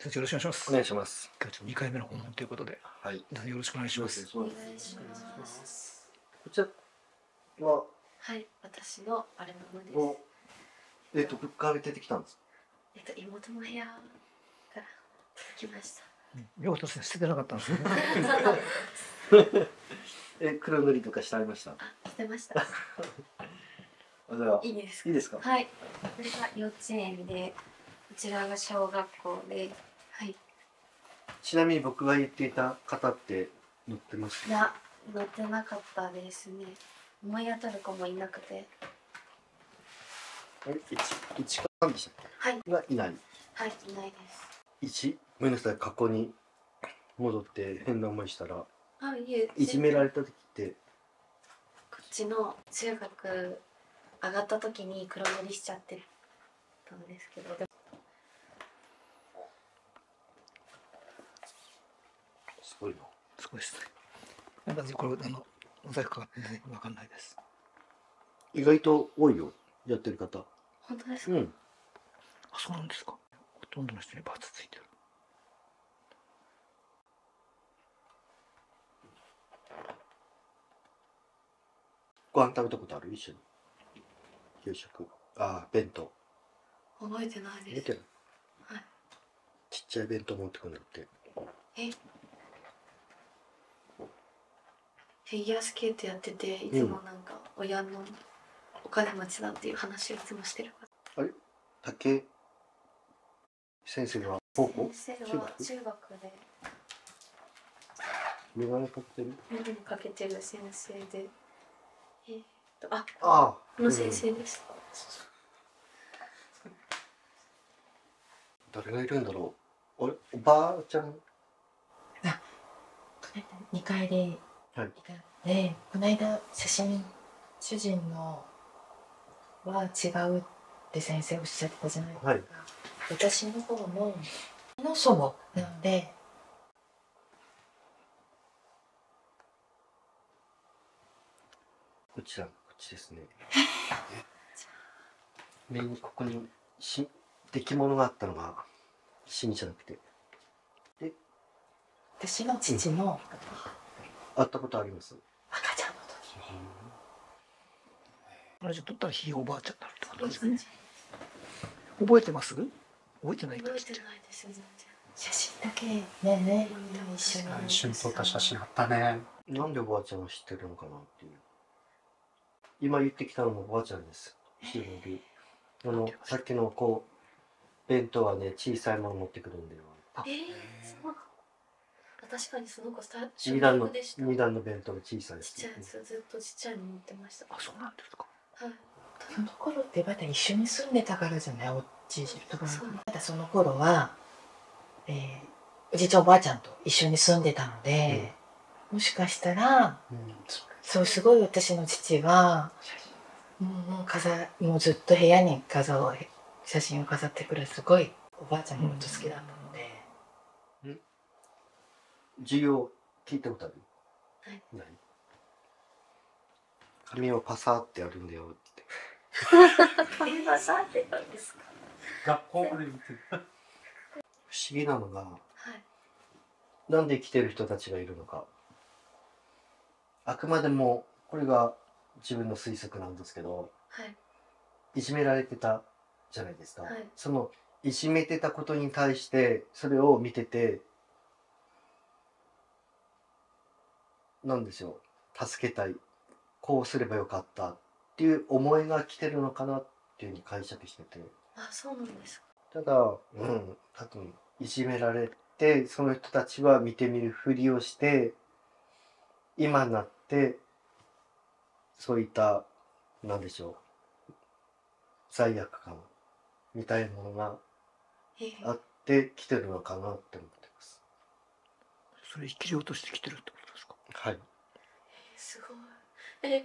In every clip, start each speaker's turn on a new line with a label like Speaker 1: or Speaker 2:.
Speaker 1: 先生よろしくお願いします。
Speaker 2: お願いします。
Speaker 1: 今日ちょっと2回目の訪問ということで、
Speaker 2: はい。
Speaker 1: よろしくお願いします。
Speaker 3: お願いします。
Speaker 2: こちらは
Speaker 3: はい、私のアルバムです。
Speaker 2: どこから出てきたんですか？
Speaker 3: 妹の部屋から来ました。
Speaker 1: よかったですね。捨ててなかったんですよね。
Speaker 2: 黒塗りとかしてありました？
Speaker 3: あ、してました。
Speaker 2: じゃあ
Speaker 3: いいですか？
Speaker 2: いいですか？
Speaker 3: はい。これが幼稚園で、こちらが小学校で、はい。
Speaker 2: ちなみに僕が言っていた方って載ってました？
Speaker 3: いや、載ってなかったですね。思い当たる子もいなくて。
Speaker 2: 一かんでしたっ
Speaker 3: はい。
Speaker 2: け？がいない。
Speaker 3: はい、いないです。
Speaker 2: ごめんなさい、過去に戻って変な思いしたら、
Speaker 3: あ、いえ。
Speaker 2: いじめられた時って。
Speaker 3: こっちの中学上がった時に黒塗りしちゃってたんですけど。
Speaker 2: すごいな。
Speaker 1: すごいですね。私これモザイクかかってね、わかんないです。
Speaker 2: 意外と多いよ、やってる方。
Speaker 3: 本当ですか？
Speaker 2: うん。
Speaker 1: あ、そうなんですか。ほとんどの人にバツついてる。
Speaker 2: ご飯食べたことある？一緒に。給食。弁当。
Speaker 3: 覚えてないです。
Speaker 2: 見てる？
Speaker 3: はい。
Speaker 2: ちっちゃい弁当持ってくるんだって。
Speaker 3: フィギュアスケートやってて、いつもなんか親のお金持ちだっていう話をいつもしてるから。
Speaker 2: あれ？竹先生は高校？
Speaker 3: 先生は中学で
Speaker 2: メガネかけてる？
Speaker 3: メガネかけてる先生で、
Speaker 2: あ
Speaker 3: の先生です。
Speaker 2: 誰がいるんだろう。あれ、おばあちゃん。
Speaker 4: 2階でいたで、この間写真主人のは違うって先生おっしゃってたじゃないですか。
Speaker 2: はい、
Speaker 4: 私の方の祖母なので。
Speaker 2: こっちですね。目にここに出来物があったのがシミじゃなくて。で、
Speaker 4: 私の父の、
Speaker 2: 会ったことあります？
Speaker 4: 赤ちゃんの時。
Speaker 1: あれじゃ取ったらひいおばあちゃんになるってことですね。覚えてます？覚えてないか。
Speaker 3: 覚えてないですよ全然。
Speaker 4: 写真だけね一緒に
Speaker 5: 撮った写真あったね。
Speaker 2: なんでおばあちゃんを知ってるのかなっていう。今言ってきたのもおばあちゃんです。さっきの弁当はね、小さいもの持ってくるんだよ。
Speaker 3: そう確かにその子
Speaker 2: 2段の弁当が小さいです。
Speaker 3: ちっちゃいやつ、ずっとちっちゃいの持ってました。
Speaker 1: あ、そうなんですか。
Speaker 3: はい。
Speaker 4: その頃ってまだ一緒に住んでたからじゃない、おじいちゃんと。まだその頃は、おじいちゃんおばあちゃんと一緒に住んでたので、もしかしたら、そうすごい私の父がもうずっと部屋に写真を飾ってくるすごいおばあちゃんのこと好きだったので。
Speaker 2: 授業聞いたことある？
Speaker 3: はい。
Speaker 2: 髪をパサーってやるんだよって。
Speaker 3: 髪パサーってやるんですか？
Speaker 5: 学校まで見てる。
Speaker 2: 不思議なのが、
Speaker 3: はい。
Speaker 2: なんで生きてる人たちがいるのか。あくまでもこれが自分の推測なんですけど、
Speaker 3: はい。
Speaker 2: いじめられてたじゃないですか。
Speaker 3: はい。
Speaker 2: そのいじめてたことに対してそれを見てて、なんですよ、助けたい、こうすればよかったっていう思いが来てるのかなっていうふうに解釈してて。
Speaker 3: あ、そうなんですか。
Speaker 2: ただ、多分いじめられて、その人たちは見てみるふりをして、今になってそういったなんでしょう、罪悪感みたいなものがあってきてるのかなって思ってます。
Speaker 1: それ生き量としてきてるってことですか？
Speaker 2: はい。
Speaker 3: すごい。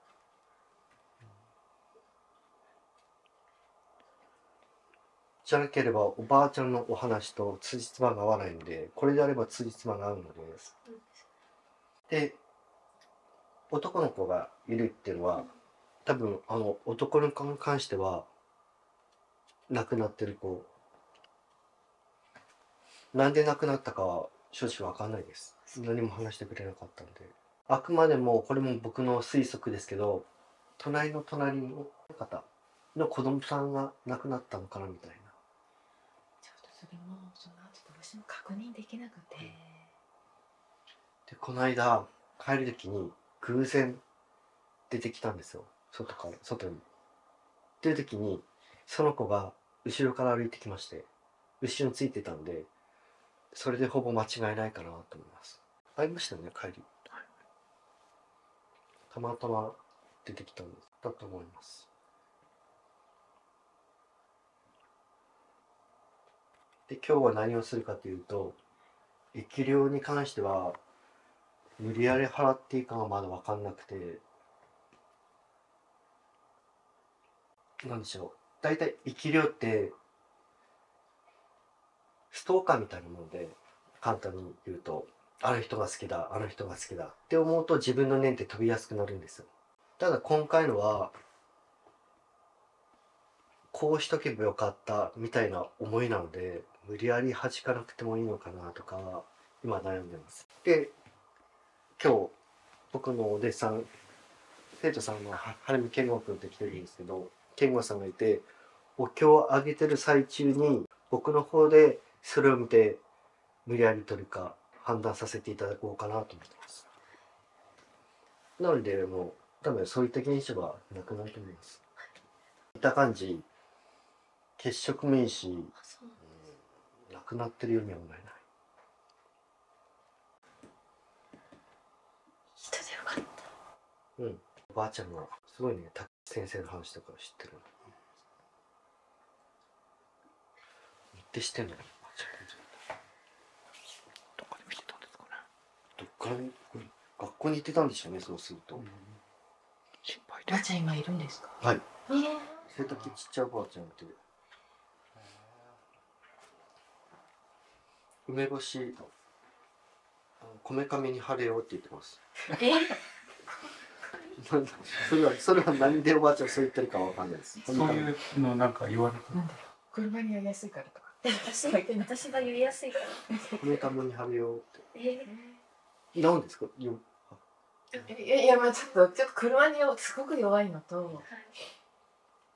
Speaker 2: じゃなければおばあちゃんのお話と辻褄が合わないので、これであれば辻褄が合うので。で、男の子がいるっていうのは、多分男の子に関しては亡くなってる子なんで亡くなったかは正直わかんないです。何も話してくれなかったんで。あくまでもこれも僕の推測ですけど、隣の方の子供さんが亡くなったのかなみたいな。
Speaker 4: ちょっとそれもその後どうしても確認できなくて、
Speaker 2: でこの間帰る時に偶然出てきたんですよ、外に。っていう時にその子が後ろから歩いてきまして、後ろについてたんで、それでほぼ間違いないかなと思います。会いましたよね、帰り。たまたま出てきたんだと思います。で今日は何をするかというと、疫療に関しては無理やり払っていいかはまだ分かんなくて、なんでしょう、大体疫療ってストーカーみたいなもので、簡単に言うと、あの人が好きだ、あの人が好きだって思うと自分の念って飛びやすくなるんですよ。ただ今回のはこうしとけばよかったみたいな思いなので、無理やり弾かなくてもいいのかなとか今悩んでます。で今日僕のお弟子さん、生徒さんの晴海健吾君って来てるんですけど、健吾さんがいて、お経をあげてる最中に僕の方でそれを見て無理やり取るか判断させていただこうかなと思ってます。なのでもう多分そういった現象はなくなると思います。見た感じ血色もいいし、
Speaker 3: あ、そう
Speaker 2: なくなってるようには思えない。
Speaker 3: 人でよかった。
Speaker 2: うん、おばあちゃんがすごいね、先生の話とか知ってる。って知ってんの？おばあちゃん
Speaker 1: どっかで見てたんですかね。
Speaker 2: どっからに学校に行ってたんでしょうね、そうすると。
Speaker 1: 心配で。
Speaker 4: ばあちゃん今いるんですか？
Speaker 2: はい。背丈ちっちゃいおばあちゃんって。梅干し、こめかみに貼れよって言ってます。それは何でおばあちゃんそう言ってるかわかんないです。
Speaker 5: そういうのなんか言われて
Speaker 4: なんだよ、車にやりやすいからとか。
Speaker 3: 私が言いやすいから
Speaker 2: こめかみに貼れよって。
Speaker 3: え
Speaker 2: なんですか？
Speaker 4: いやまあちょっと車にすごく弱いのと、
Speaker 3: はい、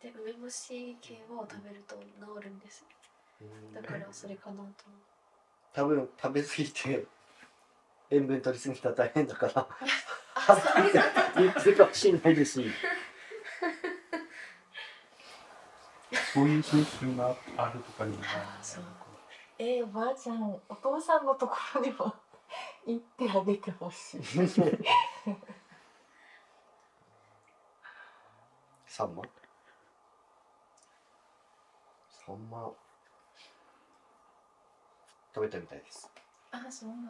Speaker 3: で梅干し系を食べると治るんです。だからそれかなと思う。
Speaker 2: 多分食べ過ぎて塩分取り過ぎたら大変だから言ってるかもしれないですし。
Speaker 5: そういう風習があるとかにもなる。
Speaker 4: そう。おばあちゃん、お父さんのところにも行ってあげてほしい。
Speaker 2: サンマ食べたみたいです。
Speaker 4: あ、そうなんだ。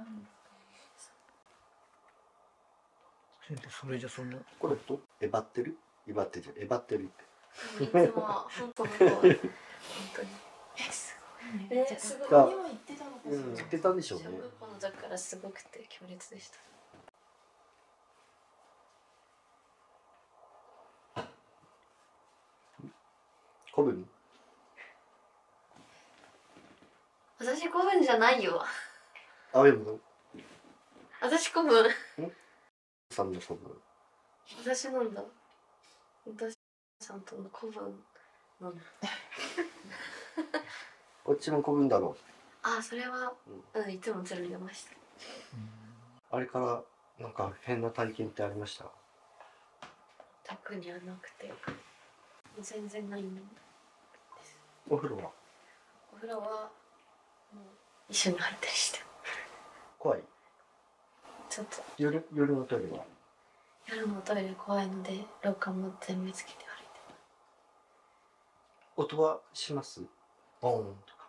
Speaker 1: 先生、それじゃその
Speaker 2: これとえばってるって。
Speaker 3: いつも本当すごいね。すごい。
Speaker 4: ここにも行ってたのかしら。
Speaker 2: 言ってたんでしょうね。
Speaker 3: 小学校の時からすごくて強烈でした。
Speaker 2: 古文？
Speaker 3: 私古文じゃないよ。
Speaker 2: 青山の
Speaker 3: 私古文。
Speaker 2: さんの古文。
Speaker 3: 私なんだ。私さんとの古文なんだ。
Speaker 2: こっちも古文だろ
Speaker 3: あ、それは、いつもつるんでました。
Speaker 2: う。あれからなんか変な体験ってありました？
Speaker 3: 特にはなくて、全然ないんです。
Speaker 2: お風呂は
Speaker 3: お風呂はもう一緒に入ったりして。
Speaker 2: 怖い？
Speaker 3: ちょっと
Speaker 2: 夜のトイレは
Speaker 3: 夜のトイレ怖いので廊下も全部つけて歩いて。
Speaker 2: 音はします？ボーンとか。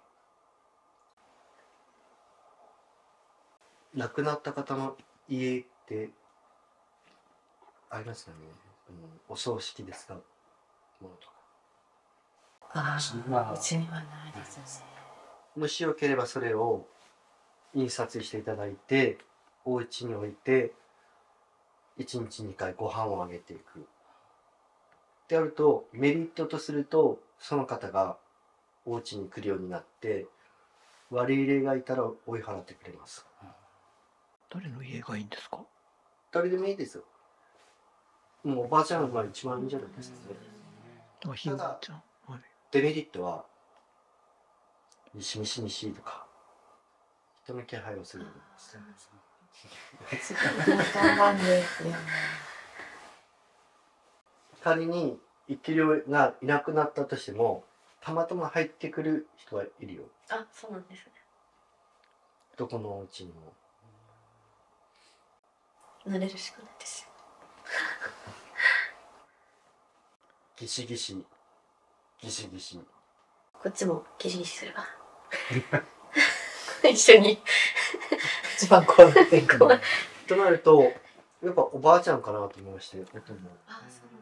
Speaker 2: 亡くなった方の家ってありますよね。お葬式ですか、ものとか。
Speaker 4: あ
Speaker 5: うちには
Speaker 4: あ、うちにはないですね。
Speaker 2: もしよければそれを印刷していただいて、お家に置いて1日2回ご飯をあげていくってやると、メリットとするとその方がお家に来るようになって、 割り入れがいたら追い払ってくれます。
Speaker 1: 誰の家がいいんですか？
Speaker 2: 誰でもいいですよ。もうおばあちゃんが一番いいんじゃないですかね。
Speaker 1: ひいおばあちゃん。はい。
Speaker 2: デメリットは、西西西とか、人の気配をするんです。
Speaker 4: 看板で、
Speaker 2: 仮に生き量がいなくなったとしても、たまたま入ってくる人はいるよ。
Speaker 3: あ、そうなんですね。
Speaker 2: どこのお家にも。
Speaker 3: 慣れるしかないですよ。
Speaker 2: ギシギシ、ギシギシ。
Speaker 3: こっちもギシギシするわ。一緒に。
Speaker 4: 一番怖いっていうか。
Speaker 2: となると、やっぱおばあちゃんかなと思いまして、音も。
Speaker 3: あ、そうなんですね。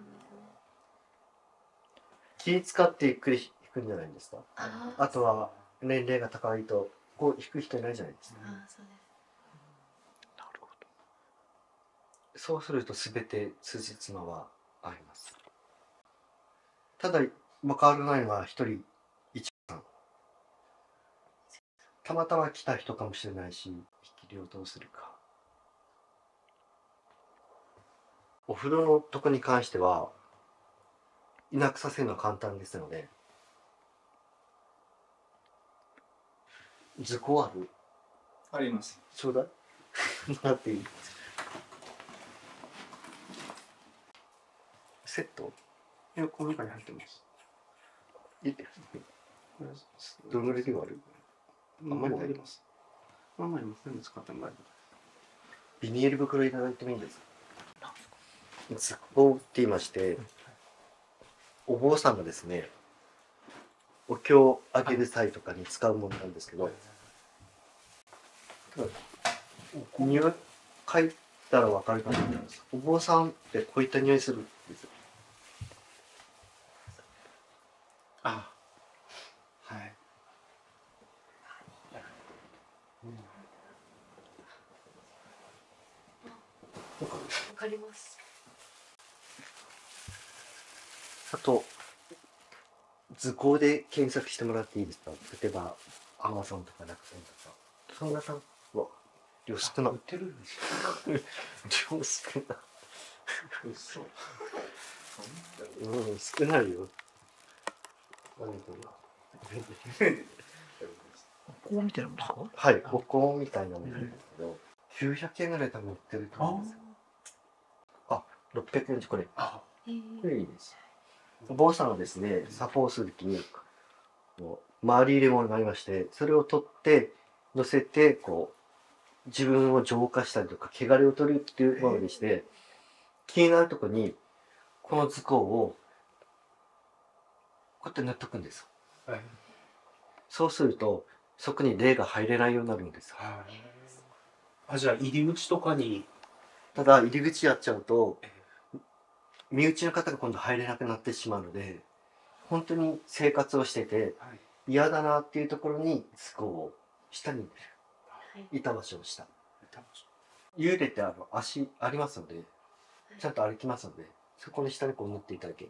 Speaker 2: 気使ってゆっくり弾くんじゃないんですか。
Speaker 3: あ
Speaker 2: あとは、年齢が高いと、こう弾く人いないじゃないですか。
Speaker 3: あ、そうです。
Speaker 1: なるほど。
Speaker 2: そうすると全て辻褄は合います。ただ、変わらないのは一人、一さん。たまたま来た人かもしれないし、引き量どうするか。お風呂のとこに関しては、いなくさせるのは簡単ですので、図工ある？
Speaker 5: あります。
Speaker 2: ちょうだい。もらっていい？セット？
Speaker 5: いや、この中に入ってます。
Speaker 2: どのぐらい量ある？
Speaker 5: あんまりあります。あんまり全部使ってもらえる。
Speaker 2: ビニール袋いただいてもいいですか？図工って言いまして、お坊さんがですね、お経をあげる際とかに使うものなんですけど、匂い嗅いだらわかるかと思います。お坊さんってこういった匂いするんですよ。
Speaker 5: あ、はい。
Speaker 3: わかります。
Speaker 2: あと、図工で検索してもらっていいですか？例えば、アマゾンとか楽天とか。そんなさんは、量少な
Speaker 5: 売っ。てるんですよ。
Speaker 2: 量少な。
Speaker 5: 嘘。
Speaker 2: うん、少ないよ。
Speaker 1: こう見てるんですか？
Speaker 2: はい、お香みたいなものなんですけど、900円ぐらい多分売ってると思うんですよ。あ、600円これ。
Speaker 5: あ、
Speaker 2: これいいです。お坊さんはですね、作法するときに、周り入れ物がありまして、それを取って、乗せて、自分を浄化したりとか、汚れを取るっていうものでして、気になるところに、この図工を、こうやって塗っとくんですよ。
Speaker 5: はい。
Speaker 2: そうすると、そこに霊が入れないようになるんですよ。
Speaker 5: あ、じゃあ入り口とかに。
Speaker 2: ただ、入り口やっちゃうと、身内の方が今度入れなくなってしまうので、本当に生活をしてて、
Speaker 5: はい。
Speaker 2: 嫌だなっていうところに図工を下に
Speaker 3: はい。
Speaker 2: 板橋をした。幽霊って足ありますので、ちゃんと歩きますので、そこの下に塗っていただけれ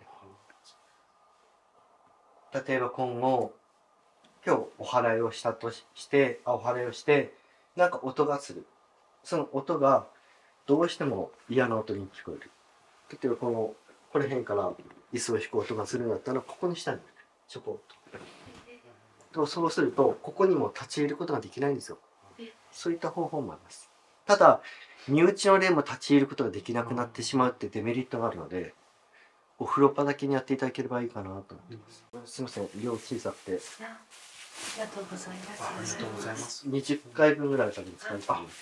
Speaker 2: ば。例えば今後、今日お祓いをしたとして、お祓いをして、なんか音がする。その音がどうしても嫌な音に聞こえる。例えばこの辺から椅子を引く音がするんだったら、ここに下にちょこっと。そうすると、ここにも立ち入ることができないんですよ。そういった方法もあります。ただ、身内の霊も立ち入ることができなくなってしまうってデメリットがあるので、お風呂場だけにやっていただければいいかなと思ってます。すみません、量小さくて。
Speaker 3: ありがとうございます。
Speaker 5: ありがとうございます。
Speaker 2: 20回分ぐらい多分使えてる。
Speaker 3: あり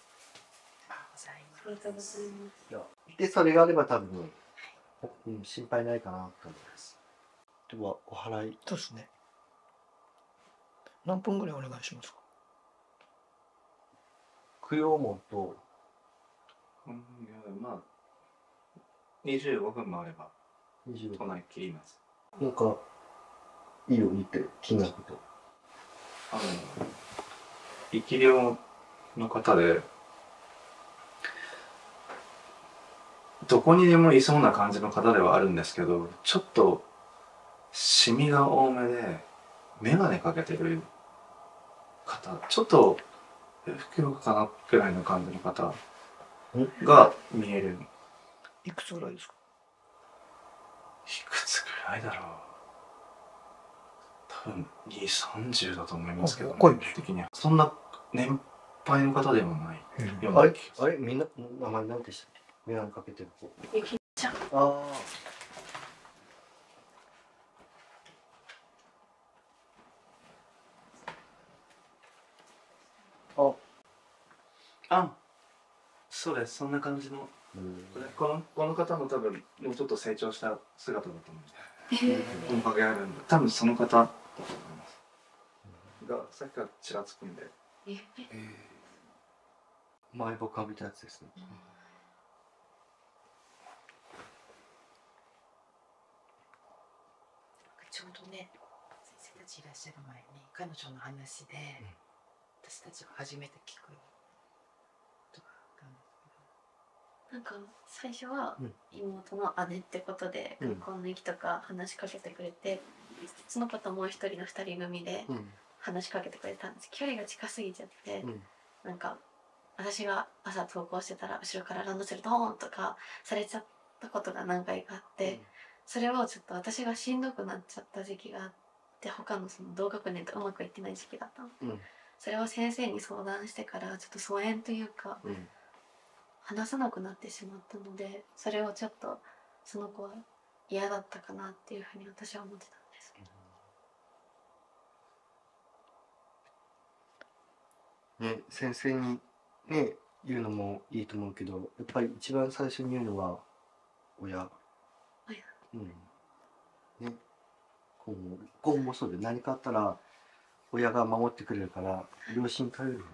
Speaker 3: がとうございます。
Speaker 2: で、それがあれば多分、心配ないかなと思います。では、お祓い。
Speaker 1: そうですね。何分ぐらいお願いしますか？
Speaker 2: 供養門と、
Speaker 5: いや、まあ、25分もあれば、
Speaker 2: 20
Speaker 5: 都内切ります。
Speaker 2: なんか、いいよ、いいって気になること。
Speaker 5: 生き量の方で、どこにでもいそうな感じの方ではあるんですけど、ちょっとシミが多めで眼鏡かけてる方、ちょっとふくよかかなくらいの感じの方が見える。
Speaker 1: いくつぐらいですか？
Speaker 5: いくつぐらいだろう。多分2、30だと思いますけど、
Speaker 1: 若い
Speaker 5: 年齢的にはそんな年配の方ではないよう
Speaker 2: あれ
Speaker 5: な気がする。
Speaker 2: あれみんな名前何でしたっけ？眼鏡かけてる子。
Speaker 3: ゆきちゃん。
Speaker 2: ああ。
Speaker 5: あ、そうです。そんな感じの。この方も多分もうちょっと成長した姿だと思う。面影あるんで、多分その方だと思います。がさっきからちらつくんで。
Speaker 2: 前僕かびたやつですね。
Speaker 4: ちょうどね、先生たちいらっしゃる前に彼女の話で、私たちが初めて聞くことがあったんです
Speaker 3: なんか最初は
Speaker 2: うん
Speaker 3: 妹の姉ってことで
Speaker 2: うん
Speaker 3: 学校の駅とか話しかけてくれて、その子ともう一人の二人組で話しかけてくれたんです。距離が近すぎちゃって、なんか私が朝登校してたら後ろからランドセルドーンとかされちゃったことが何回かあって、それをちょっと私がしんどくなっちゃった時期があって、他のその同学年とうまくいってない時期だったの。それを先生に相談してからちょっと疎遠というか、話さなくなってしまったので、それをちょっとその子は嫌だったかなっていうふうに私は思ってたんですけど。
Speaker 2: ね、先生にね言うのもいいと思うけど、やっぱり一番最初に言うのは親。ね、今後もそうで何かあったら親が守ってくれるから両親頼るね。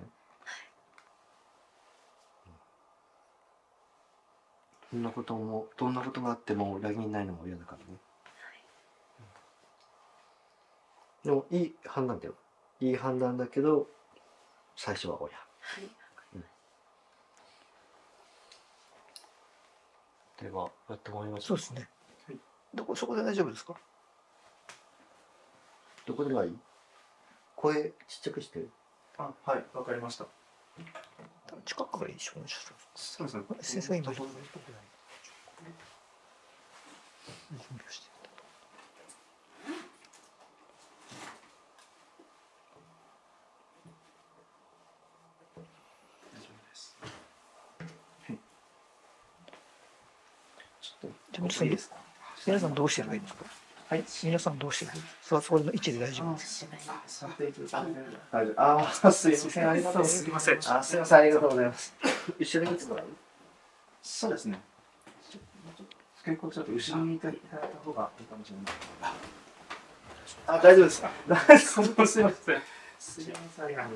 Speaker 2: どんなことがあっても裏切りないのも親だからね。でもいい判断だよ。いい判断だけど最初は親。ではやってもらいましょう。
Speaker 1: そうですね。そこで大丈夫ですか？
Speaker 2: どこでもいい？声ちっちゃくして。
Speaker 5: あ、はい、わかりました。
Speaker 1: 近くからいいでしょうね。
Speaker 5: そうですね。
Speaker 1: 先生が今準備をしている。
Speaker 5: 大丈夫です。はい。ちょっと
Speaker 1: 皆さん
Speaker 5: いいですか？
Speaker 1: 皆さんどうしてればいいですか？はい。皆さんどうしてる？そこの位置で大丈夫です。
Speaker 5: 座っていただいて大丈夫。あ、すいません、ありがとう。すいません。
Speaker 2: あ、すいません、ありがとうございます。一緒に打つのはいい？
Speaker 5: そうですね。結構ちょっと後ろにいただいた方がいいかもしれない。あ、大丈夫ですか？すいません。すいません。ありがとう。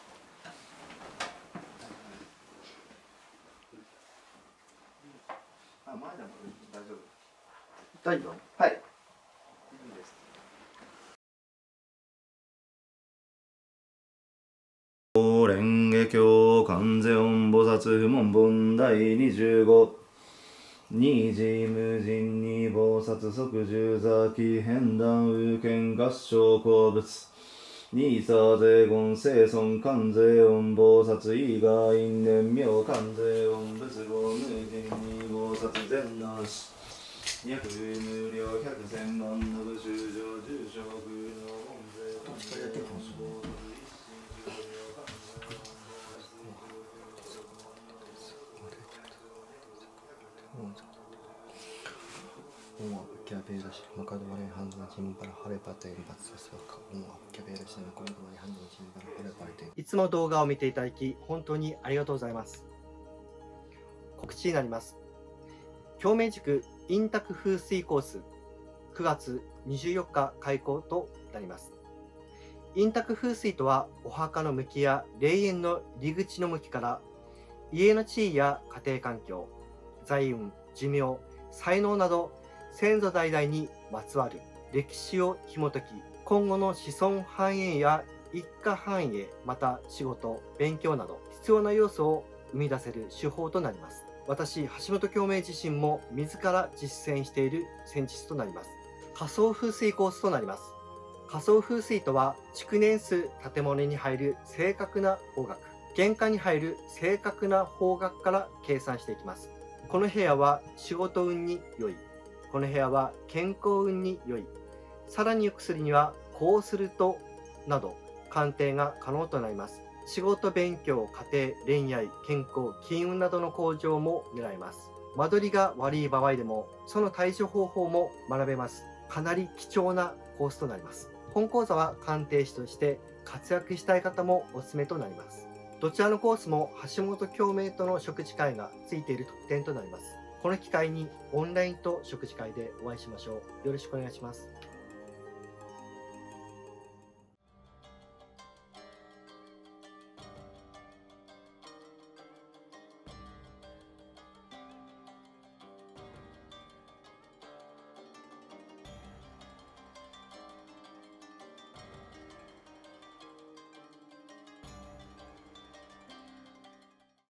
Speaker 5: あ、前でも大丈夫。
Speaker 2: 大丈夫？
Speaker 5: はい。いいです。
Speaker 6: 蓮華経観世音菩薩不問本第25二時無尽に菩薩即十座起変断有権合唱好物二差税言生尊観世音菩薩以外因縁妙観世音仏語無尽に菩薩全難し約無料百千万の武衆上住職の門税観世音菩薩
Speaker 2: いつも動画を見ていただき本当にありがとうございます。告知になります。京明塾陰卓風水コース9月24日開講となります。陰卓風水とはお墓の向きや霊園の入り口の向きから家の地位や家庭環境、財運、寿命、才能など先祖代々にまつわる歴史を紐解き、今後の子孫繁栄や一家繁栄、また仕事、勉強など必要な要素を生み出せる手法となります。私、橋本京明自身も自ら実践している戦術となります。仮想風水コースとなります。 仮想風水とは、築年数建物に入る正確な方角、玄関に入る正確な方角から計算していきます。この部屋は仕事運に良い。この部屋は健康運に良い。さらに良くするには、こうすると、など、鑑定が可能となります。仕事、勉強、家庭、恋愛、健康、金運などの向上も狙います。間取りが悪い場合でも、その対処方法も学べます。かなり貴重なコースとなります。本講座は鑑定士として活躍したい方もおすすめとなります。どちらのコースも橋本京明との食事会がついている特典となります。この機会にオンラインと食事会でお会いしましょう。よろしくお願いします。